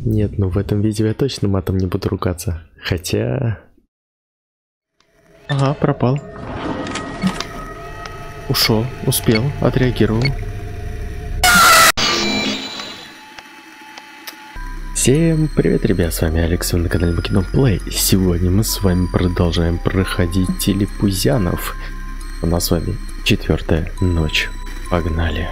Нет, ну в этом видео я точно матом не буду ругаться. Хотя... Ага, пропал. Ушел, успел, отреагировал. Всем привет, ребят, с вами Алекс, вы на канале Македон Плей. Сегодня мы с вами продолжаем проходить Телепузянов. У нас с вами 4-я ночь. Погнали.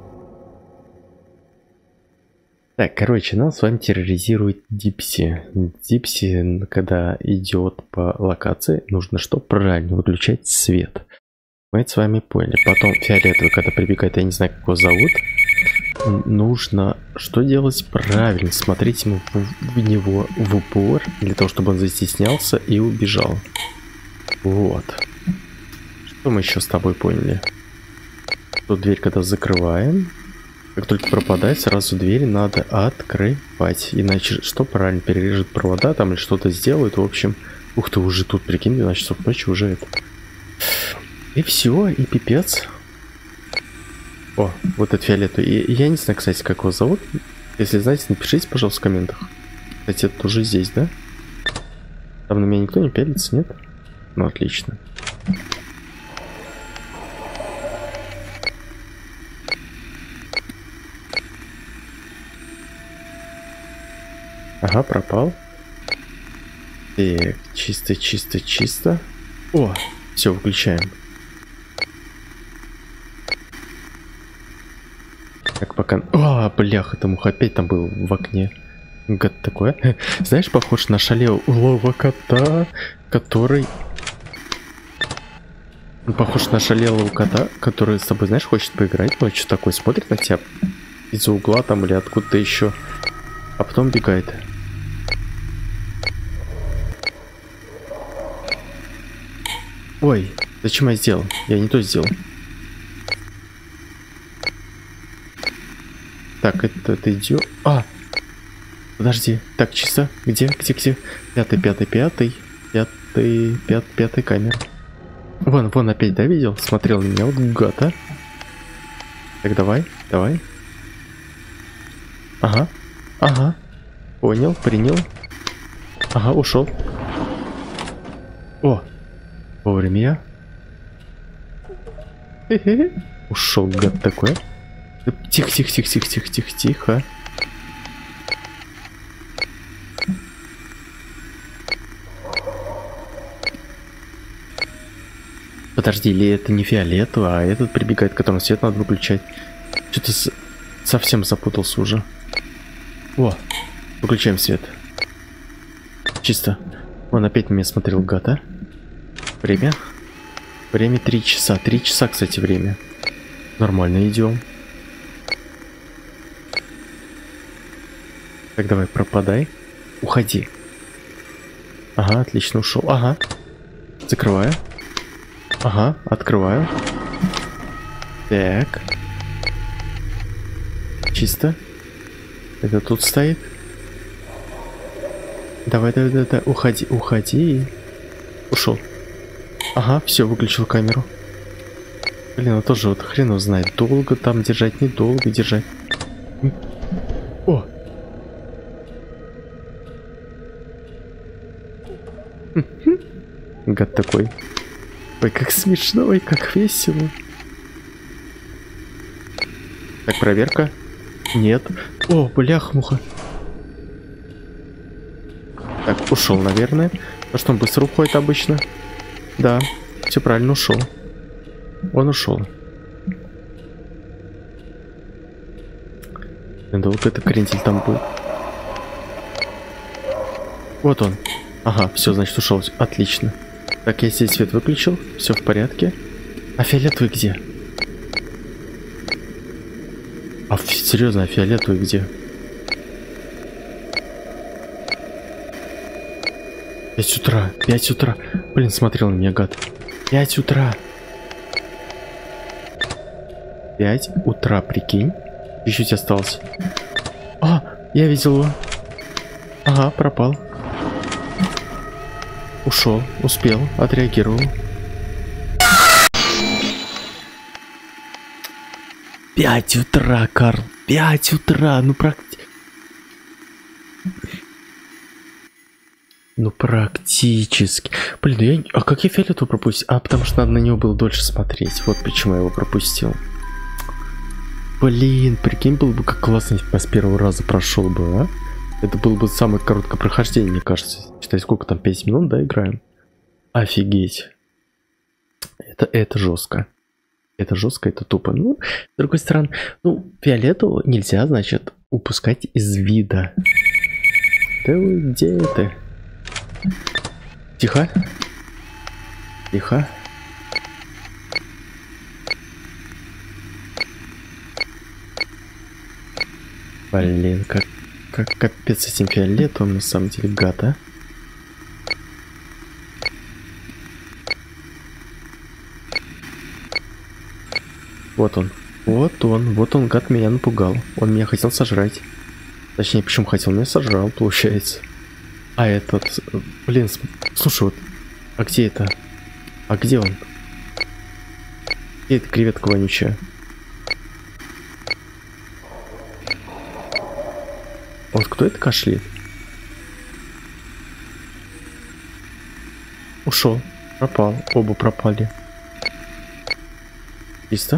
Так, короче, нас с вами терроризирует Дипси. Дипси, когда идет по локации, нужно что? Правильно выключать свет. Мы это с вами поняли. Потом фиолетовый, когда прибегает, я не знаю, как его зовут. Нужно что делать? Правильно, смотреть ему в него в упор, для того, чтобы он застеснялся и убежал. Вот. Что мы еще с тобой поняли? Тут дверь, когда закрываем, как только пропадает, сразу двери надо открывать. Иначе что? Правильно, перережет провода там или что-то сделают. В общем, ух ты, уже тут, прикинь, 12 часов ночи уже это. И все, и пипец. О, вот это фиолетовый. И я не знаю, кстати, как его зовут. Если знаете, напишите, пожалуйста, в комментах. Кстати, это тоже здесь, да? Там на меня никто не пялится, нет? Ну, отлично. Ага, пропал. Так, чисто, чисто, чисто. О, все, выключаем. Так, пока... О, бляха, там ух, опять там был в окне. Гад такой. Знаешь, похож на шалелого кота, который... Похож на шалелого кота, который с тобой, знаешь, хочет поиграть. Ну, что такое, смотрит на тебя из-за угла там или откуда-то еще. А потом бегает. Ой, зачем я сделал? Я не то сделал. Так, это идет. А! Подожди. Так, чисто. Где? Пятый камера. Вон опять, да, видел? Смотрел на меня. Вот гад, а. Так, давай. Ага. Понял, принял. Ага, ушел. О! Вовремя. Ушел, гад такой. Тихо. Подожди, или это не фиолетовый, а этот прибегает, которому свет надо выключать. Что-то совсем запутался уже. О, выключаем свет. Чисто. Он опять на меня смотрел, гад, а? Время 3 часа. 3 часа, кстати, время. Нормально идем. Так, давай, пропадай. Уходи. Ага, отлично, ушел. Ага. Закрываю. Ага, открываю. Так. Чисто. Это тут стоит. Давай. Уходи. Ушел. Ага, все, выключил камеру. Блин, он тоже вот хрен его знает. Долго там держать, недолго держать. О! Гад такой. Ой, как смешно, ой, как весело. Так, проверка. Нет. О, бляха-муха. Так, ушел, наверное. А что, он быстро уходит обычно? Да, все правильно, ушел. Он ушел. Долго это крендель там будет. Вот он. Ага, все, значит, ушел. Отлично. Так, я здесь свет выключил. Все в порядке. А фиолетовый где? А серьезно, а фиолетовый где? 5 утра. 5 утра. Блин, смотрел на меня, гад. 5 утра. 5 утра, прикинь. Чуть-чуть осталось. А, я видел его. Ага, пропал. Ушел, успел, отреагировал. 5 утра, Карл. 5 утра, ну практически. Ну, практически. Блин, а как я фиолетовый пропустил? А, потому что надо на него было дольше смотреть. Вот почему я его пропустил. Блин, прикинь, было бы как классно, если бы я с первого раза прошел бы, а? Это было бы самое короткое прохождение, мне кажется. Считай, сколько там, 5 минут, да, играем? Офигеть. Это жестко. Это жестко, это тупо. Ну, с другой стороны, ну, фиолетового нельзя, значит, упускать из вида. Да вы где это? Тихо. Тихо. Блин, как капец с этим фиолетовым, на самом деле, гад, а? Вот он. Вот он, гад, меня напугал. Он меня хотел сожрать. Точнее, почему хотел, меня сожрал, получается. А этот... Блин, слушай, вот... А где это? А где он? Где эта креветка вонючая? Вот кто это кашляет? Ушел. Пропал. Оба пропали. Чисто.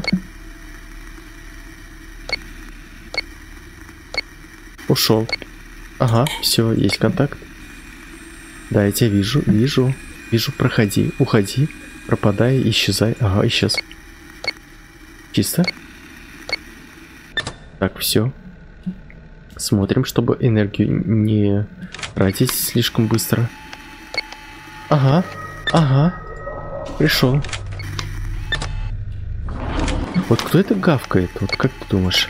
Ушел. Ага, все, есть контакт. Да, я тебя вижу, вижу, проходи, уходи, пропадай, исчезай. Ага, исчез. Чисто. Так, все. Смотрим, чтобы энергию не тратить слишком быстро. Ага, пришел. Вот кто это гавкает? Вот как ты думаешь?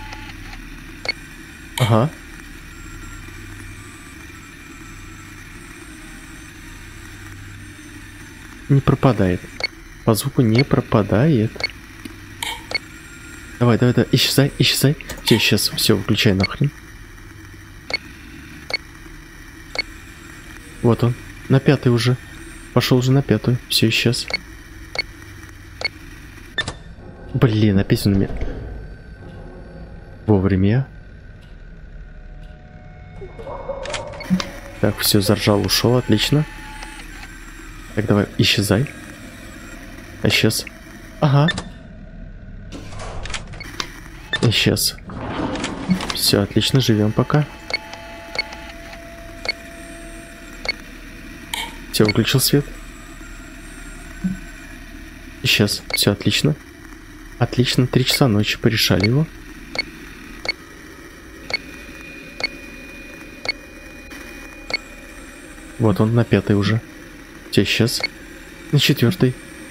Ага. Не пропадает. По звуку не пропадает. Давай, исчезай. Все, сейчас, все, выключай нахрен. Вот он, на 5-й уже. Пошел уже на 5-ю, все, исчез. Блин, опять он на меня. Вовремя. Так, все, заржал, ушел, отлично. Так, давай, исчезай. Исчез. Ага. Исчез. Все, отлично, живем пока. Все, выключил свет. Исчез. Все, отлично. Отлично, 3 часа ночи, порешали его. Вот он, на 5-й уже. Все, исчез. На 4-й.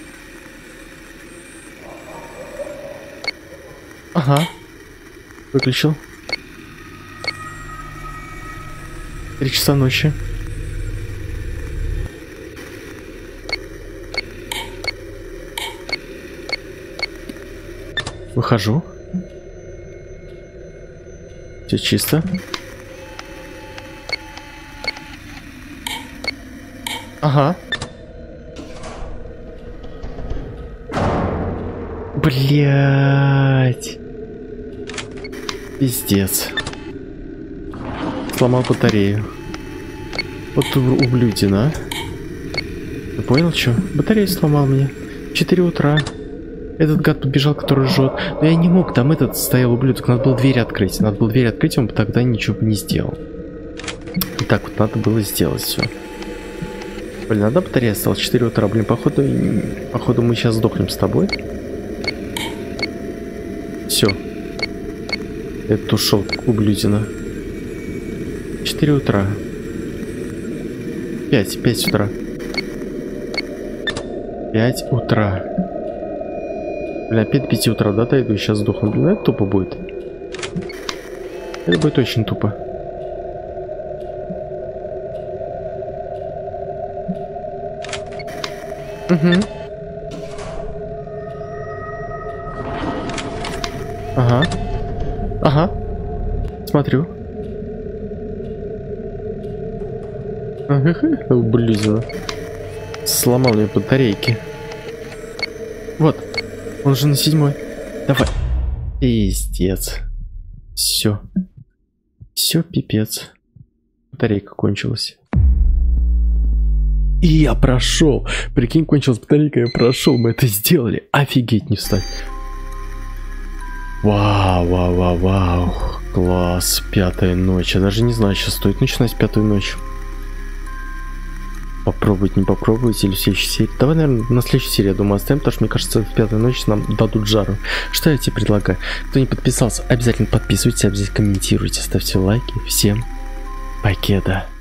Ага. Выключил. 3 часа ночи. Выхожу. Все чисто. Ага. Блять. Пиздец. Сломал батарею. Вот ублюдина. Ты понял, что? Батарею сломал мне. 4 утра. Этот гад побежал, который жжет. Но я не мог, там этот стоял ублюдок. Надо было дверь открыть. Он бы тогда ничего бы не сделал. И так вот надо было сделать все. Блин, надо батарея осталась 4 утра. Блин, походу мы сейчас сдохнем с тобой. Все. Этот ушел, ублюдина. 4 утра. 5 утра. 5 утра. Блин, опять 5 утра, да, дойду и сейчас сдохну. Блин, это тупо будет. Это будет очень тупо. Угу. Ага. Смотрю. Блин. Сломал мне батарейки. Вот. Он же на 7-й. Давай. Пиздец. Все. Все, пипец. Батарейка кончилась. И я прошел. Прикинь, кончилась батарейка, я прошел. Мы это сделали. Офигеть, не встать. Вау, вау, вау, вау. Класс. 5-я ночь. Я даже не знаю, сейчас стоит начинать 5-ю ночь. Попробовать, не попробовать, или в следующей серии. Давай, наверное, на следующей серии, я думаю, оставим, потому что, мне кажется, в 5-ю ночь нам дадут жару. Что я тебе предлагаю? Кто не подписался, обязательно подписывайтесь, обязательно комментируйте, ставьте лайки. Всем покеда.